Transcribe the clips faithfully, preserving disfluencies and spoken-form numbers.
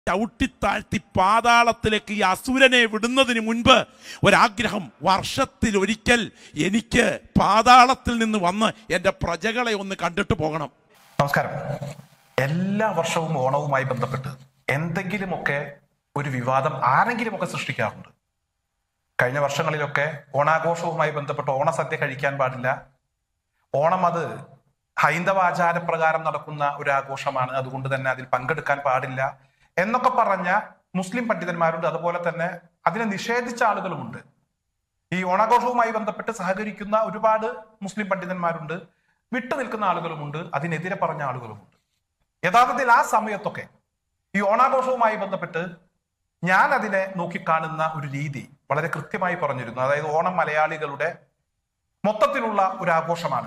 ചവിട്ടിത്താഴ്ത്തി പാതാളത്തിലേക്ക് ഈ അസുരനെ വിടുന്നതിന് മുൻപ് ഒരാഗ്രഹം, വർഷത്തിൽ ഒരിക്കൽ എനിക്ക് പാതാളത്തിൽ നിന്ന് വന്ന് എൻ്റെ പ്രജകളെ ഒന്ന് കണ്ടിട്ട് പോകണം. നമസ്കാരം. എല്ലാ വർഷവും ഓണവുമായി ബന്ധപ്പെട്ട് എന്തെങ്കിലുമൊക്കെ ഒരു വിവാദം ആരെങ്കിലുമൊക്കെ സൃഷ്ടിക്കാറുണ്ട്. കഴിഞ്ഞ വർഷങ്ങളിലൊക്കെ ഓണാഘോഷവുമായി ബന്ധപ്പെട്ട് ഓണസദ്യ കഴിക്കാൻ പാടില്ല, ഓണം അത് ഹൈന്ദവ ആചാരപ്രകാരം നടക്കുന്ന ഒരു ആഘോഷമാണ്, അതുകൊണ്ട് തന്നെ അതിൽ പങ്കെടുക്കാൻ പാടില്ല എന്നൊക്കെ പറഞ്ഞ മുസ്ലിം പണ്ഡിതന്മാരുണ്ട്. അതുപോലെ തന്നെ അതിനെ നിഷേധിച്ച ആളുകളുമുണ്ട്. ഈ ഓണാഘോഷവുമായി ബന്ധപ്പെട്ട് സഹകരിക്കുന്ന ഒരുപാട് മുസ്ലിം പണ്ഡിതന്മാരുണ്ട്, വിട്ടു നിൽക്കുന്ന ആളുകളുമുണ്ട്, അതിനെതിരെ പറഞ്ഞ ആളുകളുമുണ്ട്. യഥാർത്ഥത്തിൽ ആ സമയത്തൊക്കെ ഈ ഓണാഘോഷവുമായി ബന്ധപ്പെട്ട് ഞാൻ അതിനെ നോക്കിക്കാണുന്ന ഒരു രീതി വളരെ കൃത്യമായി പറഞ്ഞിരുന്നു. അതായത് ഓണം മലയാളികളുടെ മൊത്തത്തിലുള്ള ഒരു ആഘോഷമാണ്,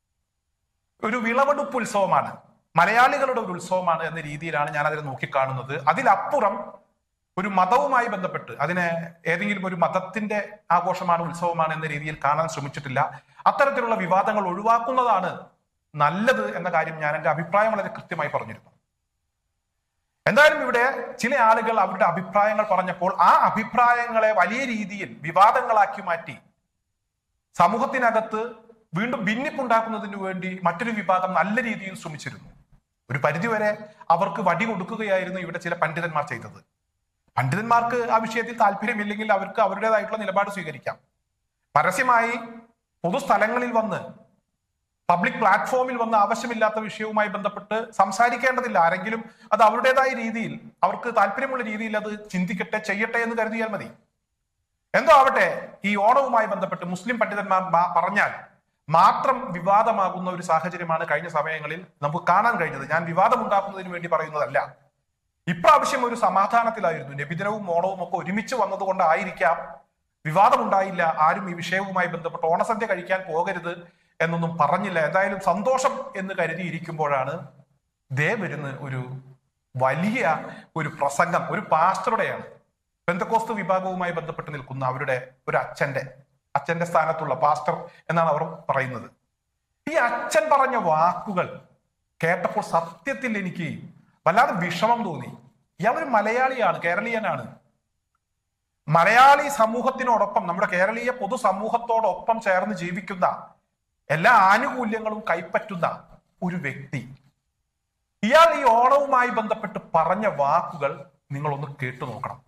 ഒരു വിളവെടുപ്പ് ഉത്സവമാണ്, മലയാളികളുടെ ഒരു ഉത്സവമാണ് എന്ന രീതിയിലാണ് ഞാൻ അതിനെ നോക്കിക്കാണുന്നത്. അതിലപ്പുറം ഒരു മതവുമായി ബന്ധപ്പെട്ട് അതിനെ ഏതെങ്കിലും ഒരു മതത്തിന്റെ ആഘോഷമാണ്, ഉത്സവമാണ് എന്ന രീതിയിൽ കാണാൻ ശ്രമിച്ചിട്ടില്ല. അത്തരത്തിലുള്ള വിവാദങ്ങൾ ഒഴിവാക്കുന്നതാണ് നല്ലത് എന്ന കാര്യം ഞാൻ എൻ്റെ അഭിപ്രായം വളരെ കൃത്യമായി പറഞ്ഞിരുന്നു. എന്തായാലും ഇവിടെ ചില ആളുകൾ അവരുടെ അഭിപ്രായങ്ങൾ പറഞ്ഞപ്പോൾ ആ അഭിപ്രായങ്ങളെ വലിയ രീതിയിൽ വിവാദങ്ങളാക്കി മാറ്റി സമൂഹത്തിനകത്ത് വീണ്ടും ഭിന്നിപ്പുണ്ടാക്കുന്നതിന് വേണ്ടി മറ്റൊരു വിഭാഗം നല്ല രീതിയിൽ ശ്രമിച്ചിരുന്നു. ഒരു പരിധിവരെ അവർക്ക് വടി കൊടുക്കുകയായിരുന്നു ഇവിടെ ചില പണ്ഡിതന്മാർ ചെയ്തത്. പണ്ഡിതന്മാർക്ക് ആ വിഷയത്തിൽ താല്പര്യമില്ലെങ്കിൽ അവർക്ക് അവരുടേതായിട്ടുള്ള നിലപാട് സ്വീകരിക്കാം. പരസ്യമായി പൊതുസ്ഥലങ്ങളിൽ വന്ന് പബ്ലിക് പ്ലാറ്റ്ഫോമിൽ വന്ന് ആവശ്യമില്ലാത്ത വിഷയവുമായി ബന്ധപ്പെട്ട് സംസാരിക്കേണ്ടതില്ല. ആരെങ്കിലും അത് അവരുടേതായ രീതിയിൽ അവർക്ക് താല്പര്യമുള്ള രീതിയിൽ അത് ചിന്തിക്കട്ടെ, ചെയ്യട്ടെ എന്ന് കരുതിയാൽ മതി. എന്തോ ആവട്ടെ, ഈ ഓണവുമായി ബന്ധപ്പെട്ട് മുസ്ലിം പണ്ഡിതന്മാർ പറഞ്ഞാൽ മാത്രം വിവാദമാകുന്ന ഒരു സാഹചര്യമാണ് കഴിഞ്ഞ സമയങ്ങളിൽ നമുക്ക് കാണാൻ കഴിഞ്ഞത്. ഞാൻ വിവാദം ഉണ്ടാക്കുന്നതിന് വേണ്ടി പറയുന്നതല്ല. ഇപ്രാവശ്യം ഒരു സമാധാനത്തിലായിരുന്നു. നബിദിനവും ഓണവും ഒക്കെ ഒരുമിച്ച് വന്നതുകൊണ്ടായിരിക്കാം വിവാദമുണ്ടായില്ല. ആരും ഈ വിഷയവുമായി ബന്ധപ്പെട്ട് ഓണസദ്യ കഴിക്കാൻ പോകരുത് എന്നൊന്നും പറഞ്ഞില്ല. എന്തായാലും സന്തോഷം എന്ന് കരുതിയിരിക്കുമ്പോഴാണ് ദേ വരുന്ന ഒരു വലിയ ഒരു പ്രസംഗം, ഒരു പാസ്റ്ററുടെയാണ്. പെന്തക്കോസ്ത് വിഭാഗവുമായി ബന്ധപ്പെട്ട് നിൽക്കുന്ന അവരുടെ ഒരു അച്ഛന്റെ അച്ഛന്റെ സ്ഥാനത്തുള്ള പാസ്റ്റർ എന്നാണ് അവർ പറയുന്നത്. ഈ അച്ഛൻ പറഞ്ഞ വാക്കുകൾ കേട്ടപ്പോൾ സത്യത്തിൽ എനിക്ക് വല്ലാതെ വിഷമം തോന്നി. ഇയാൾ ഒരു മലയാളിയാണ്, കേരളീയനാണ്. മലയാളി സമൂഹത്തിനോടൊപ്പം, നമ്മുടെ കേരളീയ പൊതുസമൂഹത്തോടൊപ്പം ചേർന്ന് ജീവിക്കുന്ന, എല്ലാ ആനുകൂല്യങ്ങളും കൈപ്പറ്റുന്ന ഒരു വ്യക്തി. ഇയാൾ ഈ ഓണവുമായി ബന്ധപ്പെട്ട് പറഞ്ഞ വാക്കുകൾ നിങ്ങളൊന്ന് കേട്ടു നോക്കണം.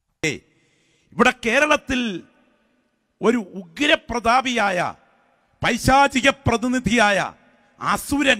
ഇവിടെ കേരളത്തിൽ ഒരു ഉഗ്രപ്രതാപിയായ പൈശാചിക പ്രതിനിധിയായ അസുരൻ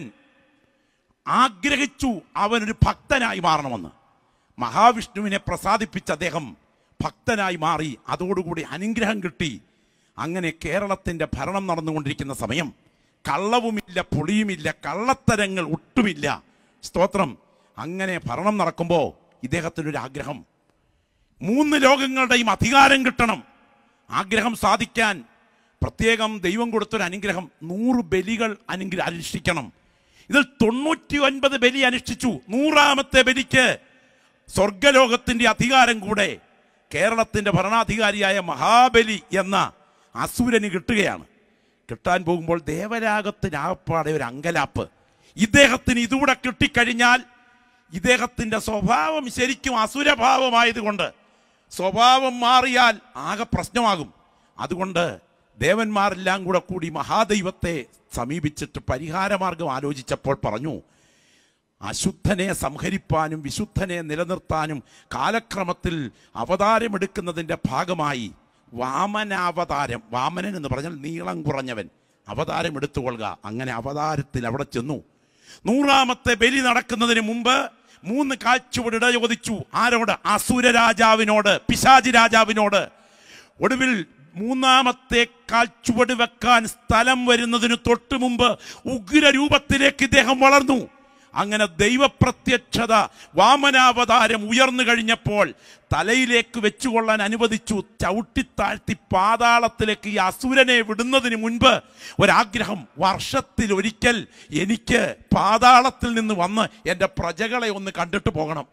ആഗ്രഹിച്ചു അവനൊരു ഭക്തനായി മാറണമെന്ന്. മഹാവിഷ്ണുവിനെ പ്രസാദിപ്പിച്ച അദ്ദേഹം ഭക്തനായി മാറി, അതോടുകൂടി അനുഗ്രഹം കിട്ടി. അങ്ങനെ കേരളത്തിൻ്റെ ഭരണം നടന്നുകൊണ്ടിരിക്കുന്ന സമയം കള്ളവുമില്ല, പൊളിയുമില്ല, കള്ളത്തരങ്ങൾ ഒട്ടുമില്ല. സ്തോത്രം. അങ്ങനെ ഭരണം നടക്കുമ്പോൾ ഇദ്ദേഹത്തിനൊരു ആഗ്രഹം, മൂന്ന് ലോകങ്ങളുടെയും അധികാരം കിട്ടണം. ആഗ്രഹം സാധിക്കാൻ പ്രത്യേകം ദൈവം കൊടുത്തൊരു അനുഗ്രഹം, നൂറ് ബലികൾ അനുഗ്രഹം അനുഷ്ഠിക്കണം. ഇതിൽ തൊണ്ണൂറ്റി ഒൻപത് ബലി അനുഷ്ഠിച്ചു. നൂറാമത്തെ ബലിക്ക് സ്വർഗലോകത്തിൻ്റെ അധികാരം കൂടെ കേരളത്തിൻ്റെ ഭരണാധികാരിയായ മഹാബലി എന്ന അസുരന് കിട്ടുകയാണ്. കിട്ടാൻ പോകുമ്പോൾ ദേവരാഗത്തിനാകപ്പാടെ ഒരു അങ്കലാപ്പ്. ഇദ്ദേഹത്തിന് ഇതുകൂടെ കിട്ടിക്കഴിഞ്ഞാൽ ഇദ്ദേഹത്തിൻ്റെ സ്വഭാവം ശരിക്കും അസുരഭാവമായതുകൊണ്ട് സ്വഭാവം മാറിയാൽ ആകെ പ്രശ്നമാകും. അതുകൊണ്ട് ദേവന്മാരെല്ലാം കൂടെ കൂടി മഹാദൈവത്തെ സമീപിച്ചിട്ട് പരിഹാരമാർഗം ആലോചിച്ചപ്പോൾ പറഞ്ഞു, അശുദ്ധനെ സംഹരിപ്പാനും വിശുദ്ധനെ നിലനിർത്താനും കാലക്രമത്തിൽ അവതാരമെടുക്കുന്നതിൻ്റെ ഭാഗമായി വാമനാവതാരം, വാമനൻ എന്ന് പറഞ്ഞാൽ നീളം കുറഞ്ഞവൻ, അവതാരം എടുത്തുകൊള്ളുക. അങ്ങനെ അവതാരത്തിൽ അവിടെ ചെന്നു. നൂറാമത്തെ ബലി നടക്കുന്നതിന് മുമ്പ് മൂന്ന് കാഴ്ചവട് ചോദിച്ചു. ആരോട്? അസുര രാജാവിനോട്, പിശാചി രാജാവിനോട്. ഒടുവിൽ മൂന്നാമത്തെ കാഴ്ചവട് വെക്കാൻ സ്ഥലം വരുന്നതിന് തൊട്ട് മുമ്പ് ഉഗ്രരൂപത്തിലേക്ക് ഇദ്ദേഹം വളർന്നു. അങ്ങനെ ദൈവപ്രത്യക്ഷത, വാമനാവതാരം ഉയർന്നു കഴിഞ്ഞപ്പോൾ തലയിലേക്ക് വെച്ചുകൊള്ളാൻ അനുവദിച്ചു. ചവിട്ടിത്താഴ്ത്തി പാതാളത്തിലേക്ക് ഈ അസുരനെ വിടുന്നതിന് മുൻപ് ഒരാഗ്രഹം, വർഷത്തിൽ ഒരിക്കൽ എനിക്ക് പാതാളത്തിൽ നിന്ന് വന്ന് എൻ്റെ പ്രജകളെ ഒന്ന് കണ്ടിട്ട് പോകണം.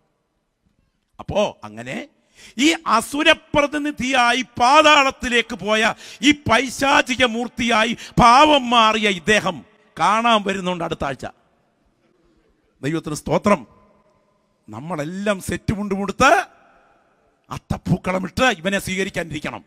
അപ്പോ അങ്ങനെ ഈ അസുരപ്രതിനിധിയായി പാതാളത്തിലേക്ക് പോയ ഈ പൈശാചിക മൂർത്തിയായി പാവം മാറിയ ഇദ്ദേഹം കാണാൻ വരുന്നുണ്ട് അടുത്ത ആഴ്ച. ദൈവത്തിന് സ്തോത്രം. നമ്മളെല്ലാം സെറ്റ് മുണ്ടുമുടുത്ത് അത്തപ്പൂക്കളമിട്ട് ഇവനെ സ്വീകരിക്കാനിരിക്കണം.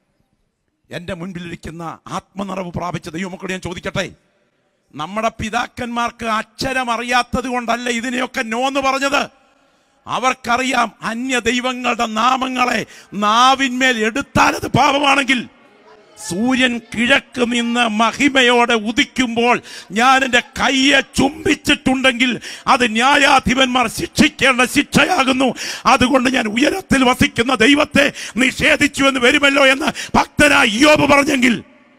എൻ്റെ മുൻപിലിരിക്കുന്ന ആത്മനിറവ് പ്രാപിച്ച ദൈവമക്കളോട് ഞാൻ ചോദിക്കട്ടെ, നമ്മുടെ പിതാക്കന്മാർക്ക് അക്ഷരം അറിയാത്തത് കൊണ്ടല്ല ഇതിനെയൊക്കെ നോന്ന് പറഞ്ഞത്. അവർക്കറിയാം അന്യ ദൈവങ്ങളുടെ നാമങ്ങളെ നാവിന്മേൽ എടുത്താലത് പാപമാണെങ്കിൽ, സൂര്യൻ കിഴക്ക് നിന്ന് മഹിമയോടെ ഉദിക്കുമ്പോൾ ഞാൻ എൻ്റെ കയ്യെ ചുംബിച്ചിട്ടുണ്ടെങ്കിൽ അത് ന്യായാധിപന്മാർ ശിക്ഷിക്കേണ്ട ശിക്ഷയാകുന്നു. അതുകൊണ്ട് ഞാൻ ഉയരത്തിൽ വസിക്കുന്ന ദൈവത്തെ നിഷേധിച്ചു എന്ന് വരുമല്ലോ എന്ന് ഭക്തനായ ഇയ്യോബ് പറഞ്ഞെങ്കിൽ,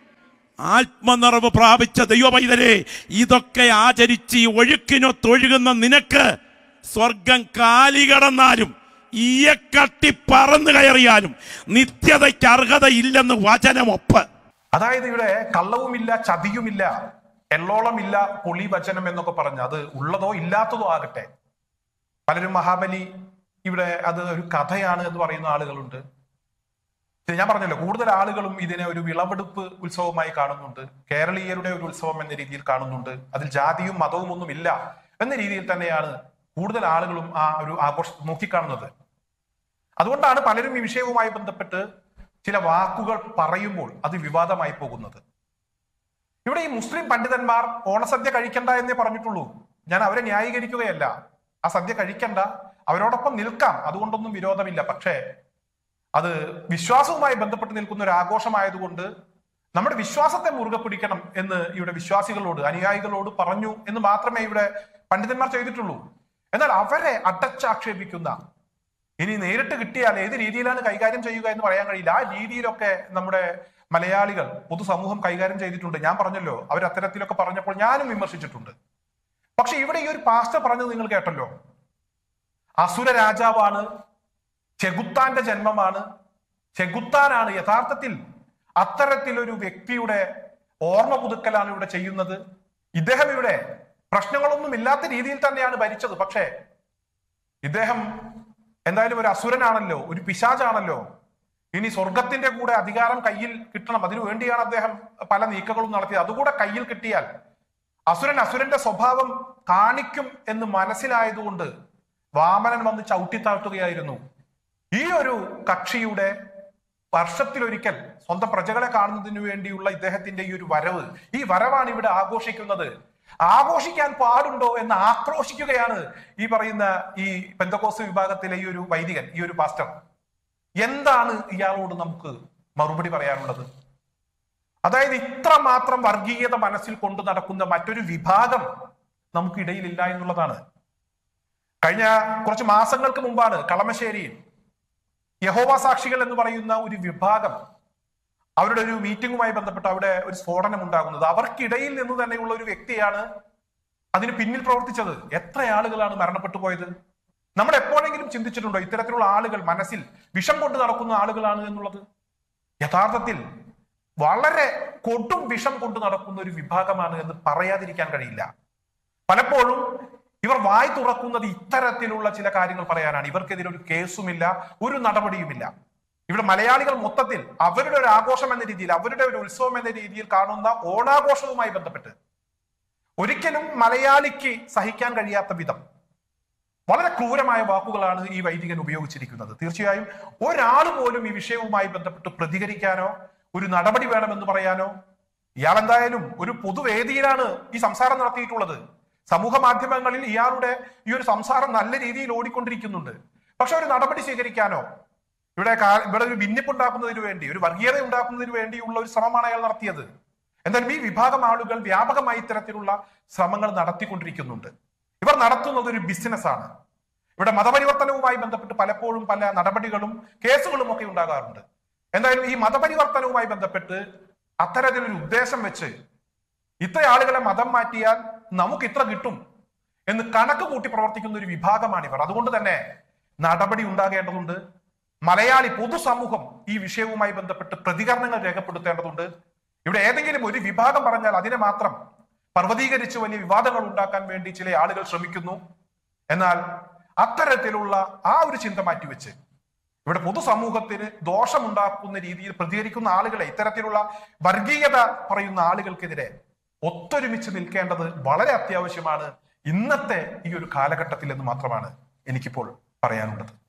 ആത്മനിറവ് പ്രാപിച്ച ദൈവപൈതലേ, ഇതൊക്കെ ആചരിച്ച് ഈ ഒഴുക്കിനൊത്തൊഴുകുന്ന നിനക്ക് സ്വർഗം കാലികടന്നാലും ഈയക്കട്ടി പറന്നു കയറിയാലും നിത്യതയ്ക്ക് അർഹതയില്ലെന്ന് വചനമൊപ്പ്. അതായത് ഇവിടെ കള്ളവുമില്ല, ചതിയുമില്ല, എള്ളോളമില്ല, പൊളി വചനം എന്നൊക്കെ പറഞ്ഞ അത് ഉള്ളതോ ഇല്ലാത്തതോ ആകട്ടെ. പലരും മഹാബലി ഇവിടെ അത് ഒരു കഥയാണ് എന്ന് പറയുന്ന ആളുകളുണ്ട്. ഞാൻ പറഞ്ഞല്ലോ, കൂടുതൽ ആളുകളും ഇതിനെ ഒരു വിളവെടുപ്പ് ഉത്സവമായി കാണുന്നുണ്ട്, കേരളീയരുടെ ഒരു ഉത്സവം എന്ന രീതിയിൽ കാണുന്നുണ്ട്. അതിൽ ജാതിയും മതവും ഒന്നും ഇല്ല എന്ന രീതിയിൽ തന്നെയാണ് കൂടുതൽ ആളുകളും ആ ഒരു ആഘോഷം നോക്കിക്കാണുന്നത്. അതുകൊണ്ടാണ് പലരും ഈ വിഷയവുമായി ബന്ധപ്പെട്ട് ചില വാക്കുകൾ പറയുമ്പോൾ അത് വിവാദമായി പോകുന്നത്. ഇവിടെ ഈ മുസ്ലിം പണ്ഡിതന്മാർ ഓണസദ്യ കഴിക്കണ്ട എന്നേ പറഞ്ഞിട്ടുള്ളൂ. ഞാൻ അവരെ ന്യായീകരിക്കുകയല്ല. ആ സദ്യ കഴിക്കണ്ട, അവരോടൊപ്പം നിൽക്കാം, അതുകൊണ്ടൊന്നും വിരോധമില്ല. പക്ഷേ അത് വിശ്വാസവുമായി ബന്ധപ്പെട്ട് നിൽക്കുന്ന ഒരു ആഘോഷമായതുകൊണ്ട് നമ്മുടെ വിശ്വാസത്തെ മുറുകെ പിടിക്കണം എന്ന് ഇവിടെ വിശ്വാസികളോട്, അനുയായികളോട് പറഞ്ഞു എന്ന് മാത്രമേ ഇവിടെ പണ്ഡിതന്മാർ ചെയ്തിട്ടുള്ളൂ. എന്നാൽ അവരെ അടച്ചാക്ഷേപിക്കുന്ന, ഇനി നേരിട്ട് കിട്ടിയാൽ ഏത് രീതിയിലാണ് കൈകാര്യം ചെയ്യുക എന്ന് പറയാൻ കഴിയില്ല, ആ രീതിയിലൊക്കെ നമ്മുടെ മലയാളികൾ പൊതുസമൂഹം കൈകാര്യം ചെയ്തിട്ടുണ്ട്. ഞാൻ പറഞ്ഞല്ലോ, അവർ അത്തരത്തിലൊക്കെ പറഞ്ഞപ്പോൾ ഞാനും വിമർശിച്ചിട്ടുണ്ട്. പക്ഷെ ഇവിടെ ഈ ഒരു പാസ്റ്റർ പറഞ്ഞത് നിങ്ങൾ കേട്ടല്ലോ, അസുര രാജാവാണ്, ചെകുത്താന്റെ ജന്മമാണ്, ചെകുത്താനാണ് യഥാർത്ഥത്തിൽ അത്തരത്തിലൊരു വ്യക്തിയുടെ ഓർമ്മ പുതുക്കലാണ് ഇവിടെ ചെയ്യുന്നത്. ഇദ്ദേഹം ഇവിടെ പ്രശ്നങ്ങളൊന്നും ഇല്ലാത്ത രീതിയിൽ തന്നെയാണ് ഭരിച്ചത്. പക്ഷേ ഇദ്ദേഹം എന്തായാലും ഒരു അസുരനാണല്ലോ, ഒരു പിശാചാണല്ലോ. ഇനി സ്വർഗത്തിന്റെ കൂടെ അധികാരം കയ്യിൽ കിട്ടണം, അതിനു വേണ്ടിയാണ് അദ്ദേഹം പല നീക്കങ്ങളും നടത്തിയത്. അതുകൂടെ കയ്യിൽ കിട്ടിയാൽ അസുരൻ അസുരന്റെ സ്വഭാവം കാണിക്കും എന്ന് മനസ്സിലായതുകൊണ്ട് വാമനൻ വന്ന് ചവിട്ടിത്താഴ്ത്തുകയായിരുന്നു. ഈ ഒരു കക്ഷിയുടെ വർഷത്തിലൊരിക്കൽ സ്വന്തം പ്രജകളെ കാണുന്നതിന് വേണ്ടിയുള്ള ഇദ്ദേഹത്തിന്റെ ഈ ഒരു വരവ്, ഈ വരവാണ് ഇവിടെ ആഘോഷിക്കുന്നത്. ആഘോഷിക്കാൻ പാടുണ്ടോ എന്ന് ആക്രോശിക്കുകയാണ് ഈ പറയുന്ന ഈ പെന്തക്കോസ്ത് വിഭാഗത്തിലെ ഈ ഒരു വൈദികൻ, ഈ ഒരു പാസ്റ്റർ. എന്താണ് ഇയാളോട് നമുക്ക് മറുപടി പറയാനുള്ളത്? അതായത് ഇത്രമാത്രം വർഗീയത മനസ്സിൽ കൊണ്ടു നടക്കുന്ന മറ്റൊരു വിഭാഗം നമുക്കിടയിലില്ല എന്നുള്ളതാണ്. കഴിഞ്ഞ കുറച്ച് മാസങ്ങൾക്ക് മുമ്പാണ് കളമശ്ശേരിയിൽ യഹോവ സാക്ഷികൾ എന്ന് പറയുന്ന ഒരു വിഭാഗം അവരുടെ ഒരു മീറ്റിംഗുമായി ബന്ധപ്പെട്ട് അവിടെ ഒരു സ്ഫോടനം ഉണ്ടാകുന്നത്. അവർക്കിടയിൽ നിന്ന് തന്നെയുള്ള ഒരു വ്യക്തിയാണ് അതിന് പിന്നിൽ പ്രവർത്തിച്ചത്. എത്ര ആളുകളാണ് മരണപ്പെട്ടു പോയത്? നമ്മൾ എപ്പോഴെങ്കിലും ചിന്തിച്ചിട്ടുണ്ടോ ഇത്തരത്തിലുള്ള ആളുകൾ മനസ്സിൽ വിഷം കൊണ്ട് നടക്കുന്ന ആളുകളാണ് എന്നുള്ളത്? യഥാർത്ഥത്തിൽ വളരെ കൊടും വിഷം കൊണ്ട് നടക്കുന്ന ഒരു വിഭാഗമാണ് എന്ന് പറയാതിരിക്കാൻ കഴിയില്ല. പലപ്പോഴും ഇവർ വായി തുറക്കുന്നത് ഇത്തരത്തിലുള്ള ചില കാര്യങ്ങൾ പറയാനാണ്. ഇവർക്കെതിരെ ഒരു കേസുമില്ല, ഒരു നടപടിയുമില്ല. ഇവിടെ മലയാളികൾ മൊത്തത്തിൽ അവരുടെ ഒരു ആഘോഷം എന്ന രീതിയിൽ, അവരുടെ ഒരു ഉത്സവം എന്ന രീതിയിൽ കാണുന്ന ഓണാഘോഷവുമായി ബന്ധപ്പെട്ട് ഒരിക്കലും മലയാളിക്ക് സഹിക്കാൻ കഴിയാത്ത വിധം വളരെ ക്രൂരമായ വാക്കുകളാണ് ഈ വൈദികൻ ഉപയോഗിച്ചിരിക്കുന്നത്. തീർച്ചയായും ഒരാൾ പോലും ഈ വിഷയവുമായി ബന്ധപ്പെട്ട് പ്രതികരിക്കാനോ ഒരു നടപടി വേണമെന്ന് പറയാനോ, ഇയാൾ എന്തായാലും ഒരു പൊതുവേദിയിലാണ് ഈ സംസാരം നടത്തിയിട്ടുള്ളത്. സമൂഹ മാധ്യമങ്ങളിൽ ഇയാളുടെ ഈ ഒരു സംസാരം നല്ല രീതിയിൽ ഓടിക്കൊണ്ടിരിക്കുന്നുണ്ട്. പക്ഷെ ഒരു നടപടി സ്വീകരിക്കാനോ ഇവിടെ ഇവിടെ ഒരു ഭിന്നിപ്പുണ്ടാക്കുന്നതിന് വേണ്ടി, ഒരു വർഗീയത ഉണ്ടാക്കുന്നതിന് വേണ്ടിയുള്ള ഒരു ശ്രമമാണ് അയാൾ നടത്തിയത്. എന്തായാലും ഈ വിഭാഗം ആളുകൾ വ്യാപകമായി ഇത്തരത്തിലുള്ള ശ്രമങ്ങൾ നടത്തിക്കൊണ്ടിരിക്കുന്നുണ്ട്. ഇവർ നടത്തുന്നത് ഒരു ബിസിനസ്സാണ്. ഇവിടെ മതപരിവർത്തനവുമായി ബന്ധപ്പെട്ട് പലപ്പോഴും പല നടപടികളും കേസുകളും ഒക്കെ ഉണ്ടാകാറുണ്ട്. എന്തായാലും ഈ മതപരിവർത്തനവുമായി ബന്ധപ്പെട്ട് അത്തരത്തിലൊരു ഉദ്ദേശം വെച്ച് ഇത്ര ആളുകളെ മതം മാറ്റിയാൽ നമുക്ക് ഇത്ര കിട്ടും എന്ന് കണക്ക് കൂട്ടി പ്രവർത്തിക്കുന്ന ഒരു വിഭാഗമാണിവർ. അതുകൊണ്ട് തന്നെ നടപടി ഉണ്ടാകേണ്ടതുണ്ട്. മലയാളി പൊതുസമൂഹം ഈ വിഷയവുമായി ബന്ധപ്പെട്ട് പ്രതികരണങ്ങൾ രേഖപ്പെടുത്തേണ്ടതുണ്ട്. ഇവിടെ ഏതെങ്കിലും ഒരു വിഭാഗം പറഞ്ഞാൽ അതിനെ മാത്രം പർവ്വതീകരിച്ച് വലിയ വിവാദങ്ങൾ ഉണ്ടാക്കാൻ വേണ്ടി ചില ആളുകൾ ശ്രമിക്കുന്നു. എന്നാൽ അത്തരത്തിലുള്ള ആ ഒരു ചിന്ത മാറ്റിവെച്ച് ഇവിടെ പൊതുസമൂഹത്തിന് ദോഷമുണ്ടാക്കുന്ന രീതിയിൽ പ്രതികരിക്കുന്ന ആളുകളെ, ഇത്തരത്തിലുള്ള വർഗീയത പറയുന്ന ആളുകൾക്കെതിരെ ഒത്തൊരുമിച്ച് നിൽക്കേണ്ടത് വളരെ അത്യാവശ്യമാണ് ഇന്നത്തെ ഈ ഒരു കാലഘട്ടത്തിൽ എന്ന് മാത്രമാണ് എനിക്കിപ്പോൾ പറയാനുള്ളത്.